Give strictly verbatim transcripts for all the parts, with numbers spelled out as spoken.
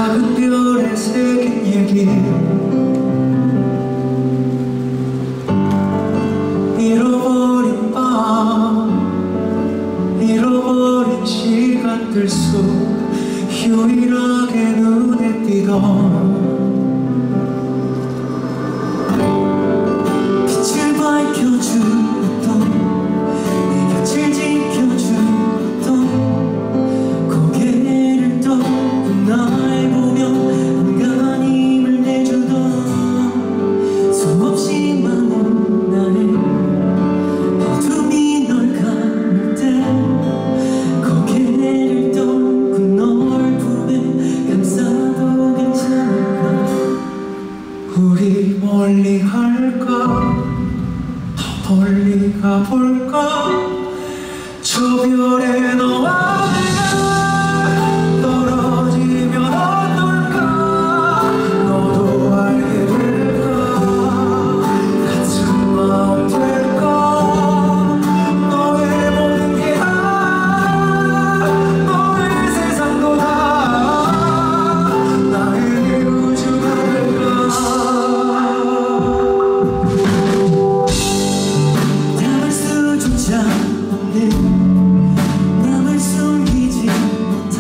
작은 별에 새긴 얘기 잃어버린 밤 잃어버린 시간들 속 유일하게 눈에 띄던 빛을 밝혀주던 내 곁을 지켜주던 고개를 떠고 날 보며 온갖 힘을 내주던 수없이 많은 날에 어둠이 널 감을 때 고개를 떠고 널 품에 감싸도 괜찮을까. 우리 멀리 갈까 더 멀리 가볼까. 저 별에 너와 내가 떨어지면 어떨까. 너도 알게 될까. 같은 마음 될까. 너의 모든 게 다 너의 세상도 다 나의 우주가 될까. 담을 수조차 없는 남을 숨기지 못한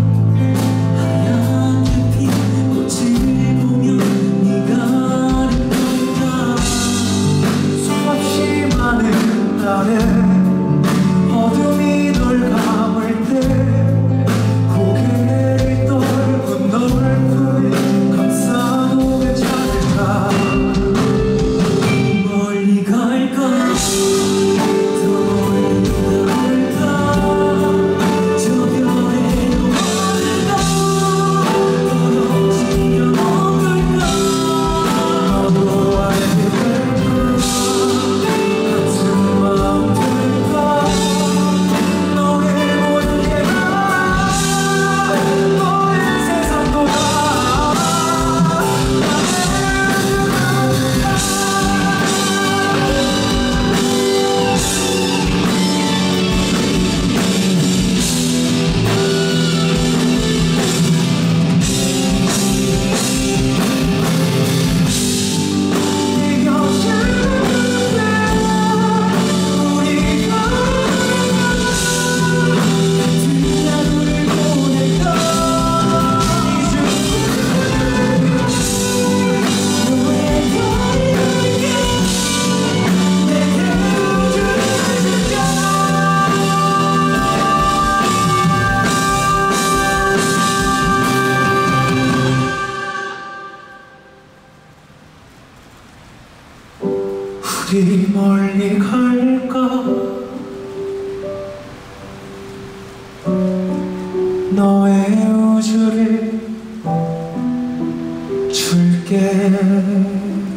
하얗게 핀 꽃을 보며 네가 아름다울까. 수없이 많은 날에 어둠이 널 감을 때 고개를 떨고 널 품에 감싸도 괜찮을까. 멀리 갈까 더 멀리 가볼까. 저 별에 너와 내가 떨어지면 어떨까. 너도 알게 될까. 같은 마음 될까. 너의 모든 게 다 너의 세상도 다 네 곁을 우리가 같은 하루를 보낼까. 너의 별이 내게 우주를 줄까. 우리 멀리 갈까. 너의 우주를 줄게.